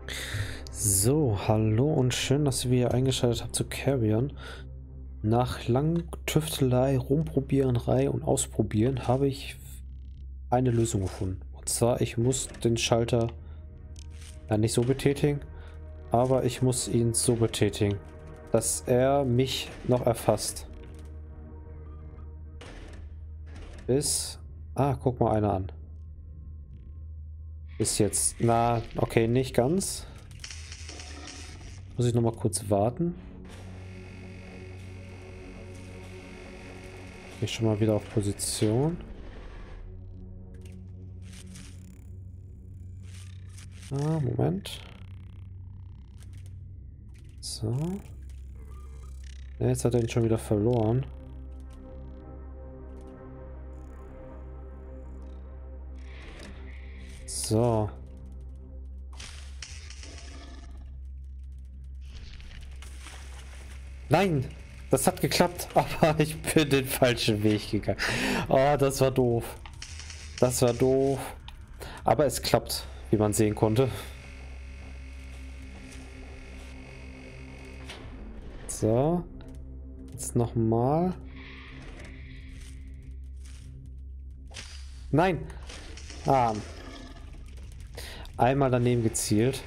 So, hallo und schön, dass ihr wieder eingeschaltet habt zu Carrion. Nach langem Tüftelei, Rumprobierenei und Ausprobieren habe ich eine Lösung gefunden. Und zwar, ich muss den Schalter ja nicht so betätigen, aber ich muss ihn so betätigen, dass er mich noch erfasst. Bis... Ah, guck mal einer an. Bis jetzt. Na, okay, nicht ganz. Muss ich noch mal kurz warten. Gehe schon mal wieder auf Position. Ah, Moment. So. Ja, jetzt hat er ihn schon wieder verloren. So. Nein! Das hat geklappt, aber ich bin den falschen Weg gegangen. Oh, das war doof. Das war doof. Aber es klappt, wie man sehen konnte. So. Jetzt nochmal. Nein! Ah. Einmal daneben gezielt.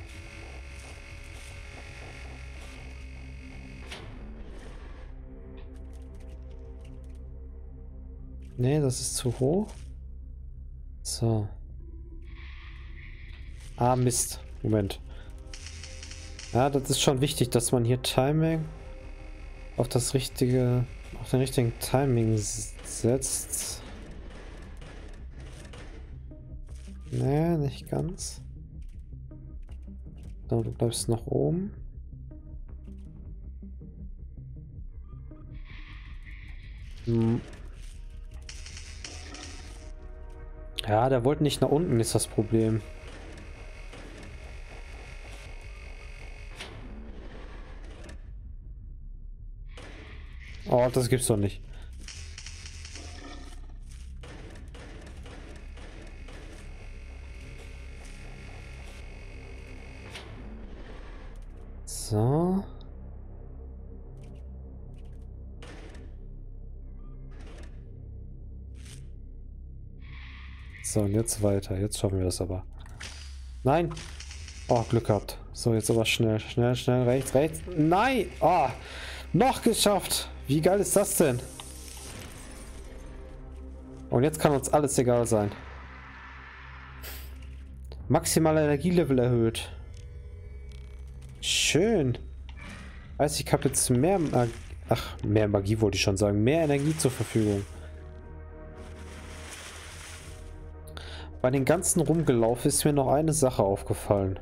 Nee, das ist zu hoch. So. Ah, Mist. Moment. Ja, das ist schon wichtig, dass man hier Timing auf das richtige, auf den richtigen Timing setzt. Nee, nicht ganz. So, du bleibst nach oben. Hm. Ja, der wollte nicht nach unten, ist das Problem. Oh, das gibt's doch nicht. So. So, und jetzt weiter. Jetzt schaffen wir das aber. Nein! Oh, Glück gehabt. So, jetzt aber schnell, schnell, schnell. Rechts, rechts. Nein! Oh, noch geschafft! Wie geil ist das denn? Und jetzt kann uns alles egal sein. Maximaler Energielevel erhöht. Schön. Heißt, ich habe jetzt mehr Magie. Ach, mehr Magie wollte ich schon sagen. Mehr Energie zur Verfügung. Bei den ganzen Rumgelaufen ist mir noch eine Sache aufgefallen.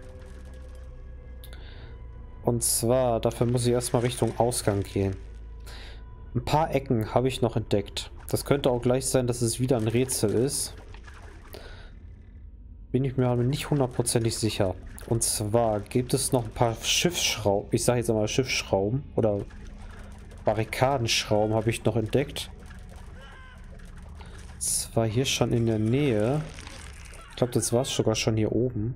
Und zwar, dafür muss ich erstmal Richtung Ausgang gehen. Ein paar Ecken habe ich noch entdeckt. Das könnte auch gleich sein, dass es wieder ein Rätsel ist. Bin ich mir aber nicht hundertprozentig sicher. Und zwar gibt es noch ein paar Schiffsschrauben. Ich sage jetzt einmal Schiffsschrauben oder Barrikadenschrauben habe ich noch entdeckt. Zwar hier schon in der Nähe. Ich glaube, das war es sogar schon hier oben.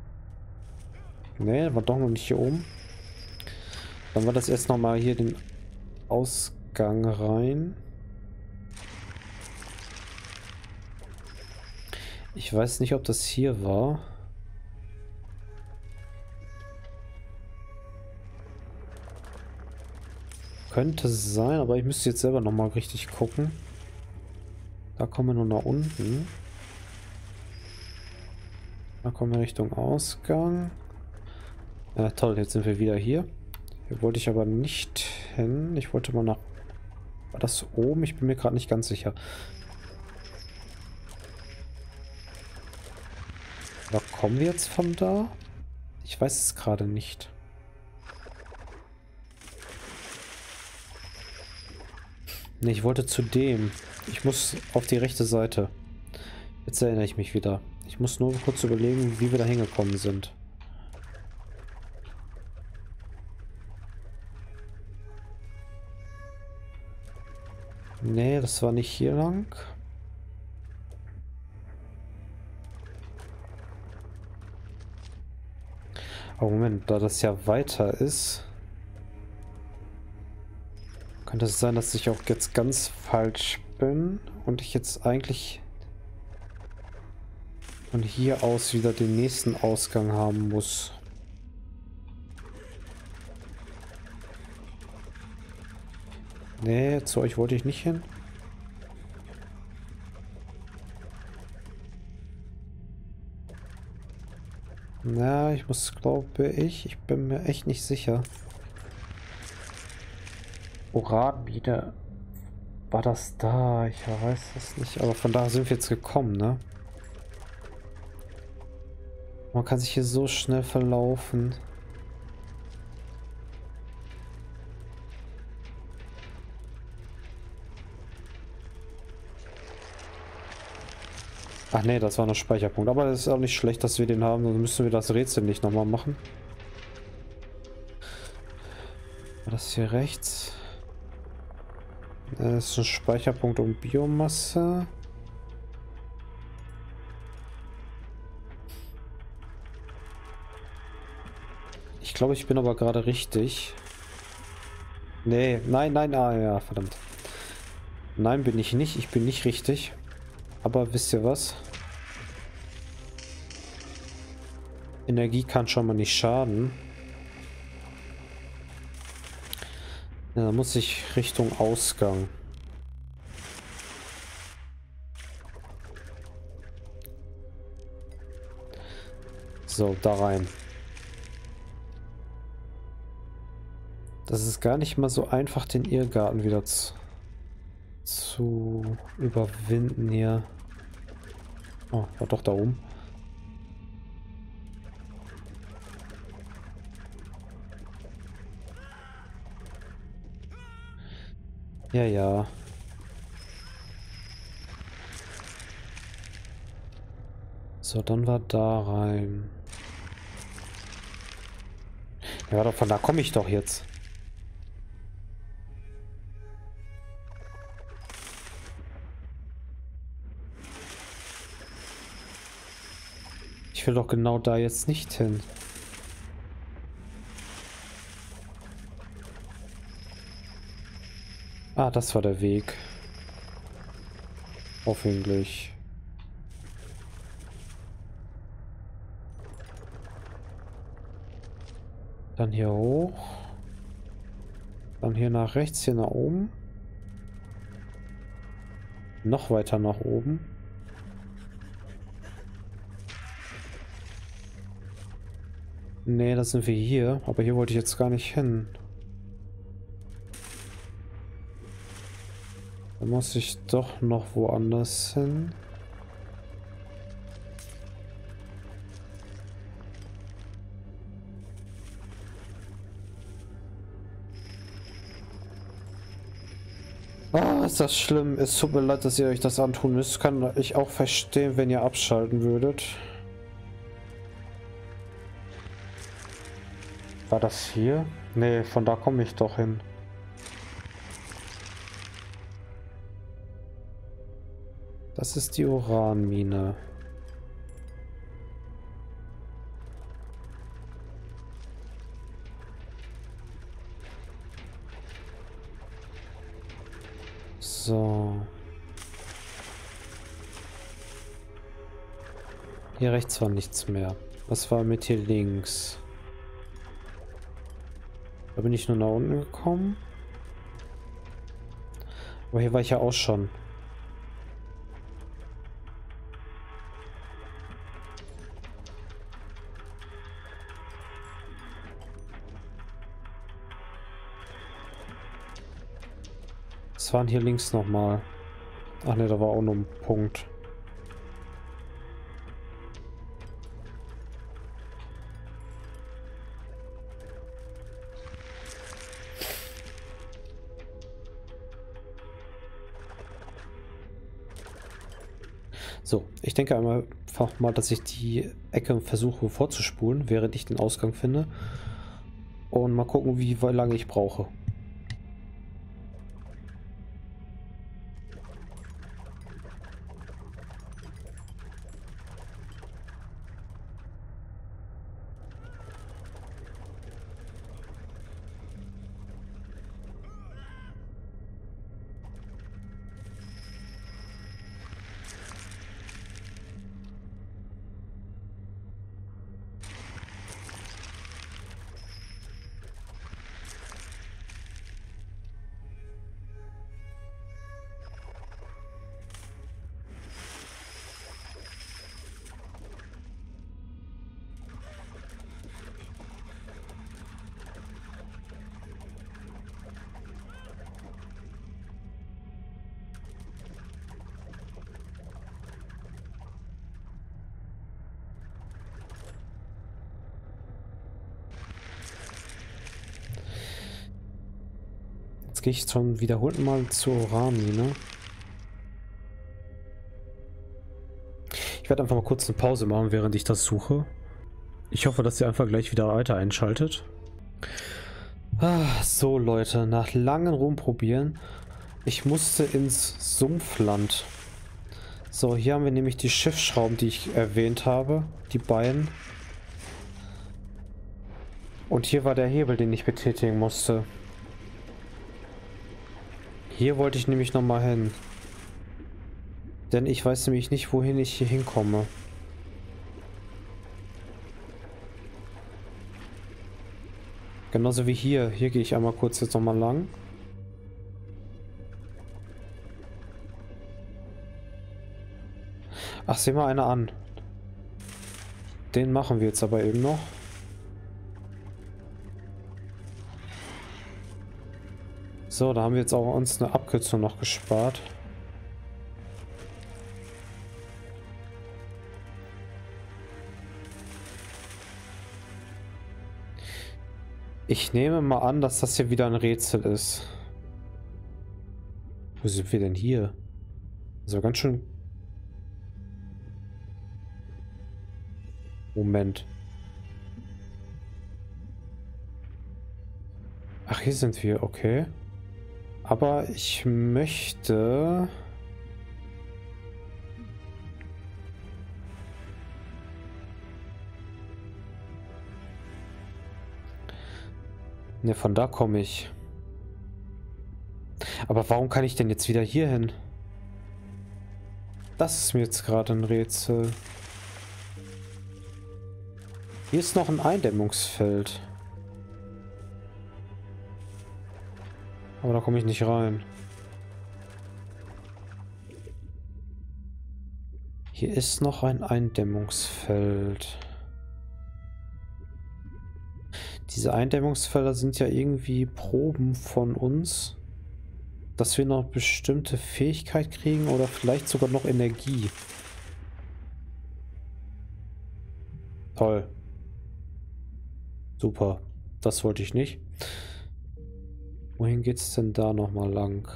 Ne, war doch noch nicht hier oben. Dann war das erst nochmal hier den Ausgang rein. Ich weiß nicht, ob das hier war. Könnte sein, aber ich müsste jetzt selber nochmal richtig gucken. Da kommen wir nur nach unten. Da kommen wir Richtung Ausgang. Ja, toll, jetzt sind wir wieder hier. Hier wollte ich aber nicht hin. Ich wollte mal nach... War das oben? Ich bin mir gerade nicht ganz sicher. Aber kommen wir jetzt von da? Ich weiß es gerade nicht. Ne, ich wollte zu dem. Ich muss auf die rechte Seite. Jetzt erinnere ich mich wieder. Ich muss nur kurz überlegen, wie wir da hingekommen sind. Nee, das war nicht hier lang. Aber Moment, da das ja weiter ist, könnte es sein, dass ich auch jetzt ganz falsch bin und ich jetzt eigentlich von hier aus wieder den nächsten Ausgang haben muss. Nee, zu euch wollte ich nicht hin. Na, ich muss, glaube ich bin mir echt nicht sicher. Uranmine. War das da? Ich weiß es nicht. Aber von da sind wir jetzt gekommen, ne? Man kann sich hier so schnell verlaufen. Ach nee, das war ein Speicherpunkt. Aber es ist auch nicht schlecht, dass wir den haben. Sonst müssen wir das Rätsel nicht nochmal machen. War das hier rechts? Das ist ein Speicherpunkt um Biomasse. Ich glaube, ich bin aber gerade richtig. Nee, nein, nein, ah ja, verdammt. Nein, bin ich nicht. Ich bin nicht richtig. Aber wisst ihr was? Energie kann schon mal nicht schaden. Ja, da muss ich Richtung Ausgang. So, da rein. Das ist gar nicht mal so einfach, den Irrgarten wieder zu überwinden hier. Oh, war doch da oben. Ja, ja. So, dann war da rein. Ja, doch, von da komme ich doch jetzt. Ich will doch genau da jetzt nicht hin. Ah, das war der Weg. Hoffentlich. Dann hier hoch. Dann hier nach rechts, hier nach oben. Noch weiter nach oben. Nee, das sind wir hier. Aber hier wollte ich jetzt gar nicht hin. Da muss ich doch noch woanders hin. Ah, ist das schlimm. Es tut mir leid, dass ihr euch das antun müsst. Kann ich auch verstehen, wenn ihr abschalten würdet. War das hier? Nee, von da komme ich doch hin. Das ist die Uranmine. So. Hier rechts war nichts mehr. Was war mit hier links? Da bin ich nur nach unten gekommen. Aber hier war ich ja auch schon. Was waren hier links nochmal? Ach ne, da war auch noch ein Punkt. So, ich denke einfach mal, dass ich die Ecke versuche vorzuspulen, während ich den Ausgang finde. Und mal gucken, wie lange ich brauche. Jetzt gehe ich zum wiederholten Mal zur Uranmine. Ich werde einfach mal kurz eine Pause machen, während ich das suche. Ich hoffe, dass ihr einfach gleich wieder weiter einschaltet. So Leute, nach langem Rumprobieren, ich musste ins Sumpfland. So, hier haben wir nämlich die Schiffsschrauben, die ich erwähnt habe. Die beiden. Und hier war der Hebel, den ich betätigen musste. Hier wollte ich nämlich nochmal hin. Denn ich weiß nämlich nicht, wohin ich hier hinkomme. Genauso wie hier. Hier gehe ich einmal kurz jetzt nochmal lang. Ach, sieh mal einer an. Den machen wir jetzt aber eben noch. So, da haben wir jetzt auch uns eine Abkürzung noch gespart. Ich nehme mal an, dass das hier wieder ein Rätsel ist. Wo sind wir denn hier? Also ganz schön... Moment. Ach, hier sind wir, okay. Aber ich möchte... Ne, von da komme ich. Aber warum kann ich denn jetzt wieder hier hin? Das ist mir jetzt gerade ein Rätsel. Hier ist noch ein Eindämmungsfeld. Aber da komme ich nicht rein. Hier ist noch ein Eindämmungsfeld. Diese Eindämmungsfelder sind ja irgendwie Proben von uns, dass wir noch bestimmte Fähigkeit kriegen oder vielleicht sogar noch Energie. Toll. Super. Das wollte ich nicht. Wohin geht's denn da nochmal lang?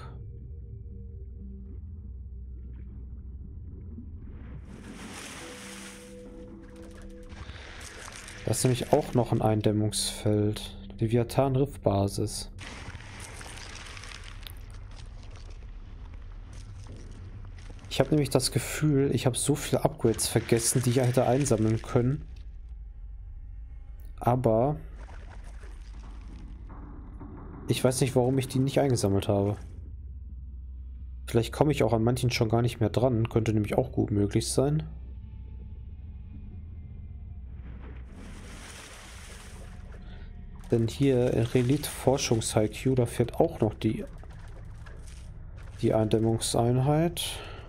Da ist nämlich auch noch ein Eindämmungsfeld. Leviathan-Riff-Basis. Ich habe nämlich das Gefühl, ich habe so viele Upgrades vergessen, die ich hätte einsammeln können. Aber ich weiß nicht, warum ich die nicht eingesammelt habe. Vielleicht komme ich auch an manchen schon gar nicht mehr dran. Könnte nämlich auch gut möglich sein. Denn hier Relikt Forschungs-IQ, da fehlt auch noch die Eindämmungseinheit.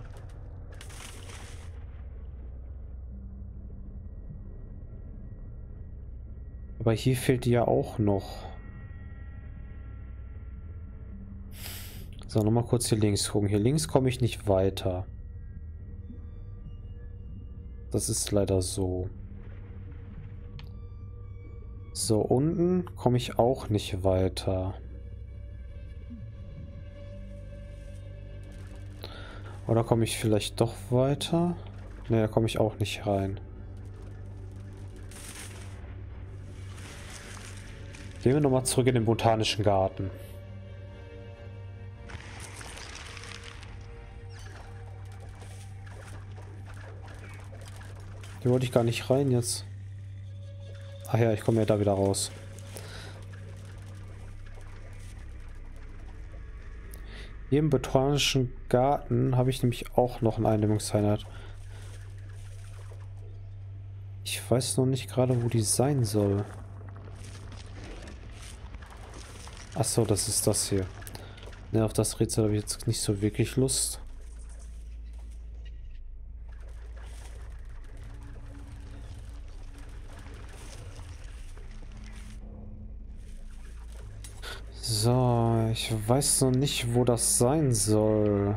Aber hier fehlt die ja auch noch. So, nochmal kurz hier links gucken. Hier links komme ich nicht weiter. Das ist leider so. So, unten komme ich auch nicht weiter. Oder komme ich vielleicht doch weiter? Ne, da komme ich auch nicht rein. Gehen wir nochmal zurück in den Botanischen Garten. Hier wollte ich gar nicht rein jetzt. Ach ja, ich komme ja da wieder raus. Hier im Botanischen Garten habe ich nämlich auch noch eine Eindämmungseinheit. Ich weiß noch nicht gerade, wo die sein soll. Achso, das ist das hier. Ne, auf das Rätsel habe ich jetzt nicht so wirklich Lust. So, ich weiß noch nicht, wo das sein soll.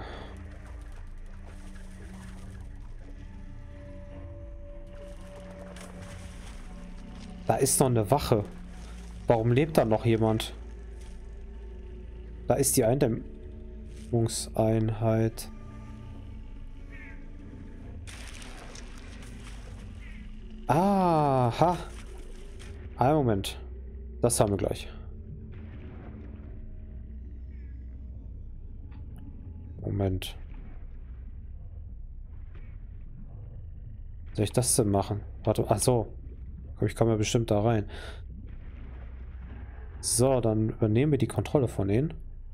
Da ist noch eine Wache. Warum lebt da noch jemand? Da ist die Eindämmungseinheit. Aha. Einen Moment. Das haben wir gleich. Moment. Soll ich das denn machen? Warte, ach so. Ich komme ja bestimmt da rein. So, dann übernehmen wir die Kontrolle von denen.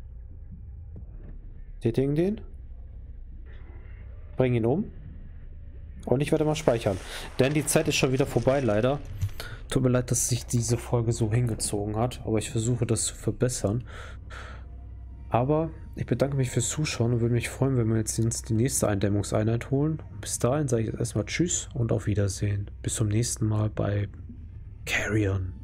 Tätigen den. Bringen ihn um. Und ich werde mal speichern. Denn die Zeit ist schon wieder vorbei, leider. Tut mir leid, dass sich diese Folge so hingezogen hat. Aber ich versuche das zu verbessern. Aber ich bedanke mich fürs Zuschauen und würde mich freuen, wenn wir jetzt uns die nächste Eindämmungseinheit holen. Bis dahin sage ich jetzt erstmal Tschüss und auf Wiedersehen. Bis zum nächsten Mal bei Carrion.